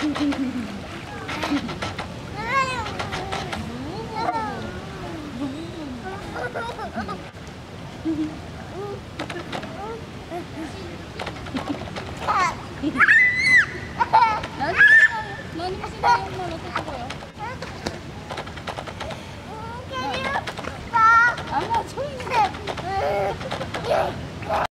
何もしない女の子とこよ。あんなちょいね。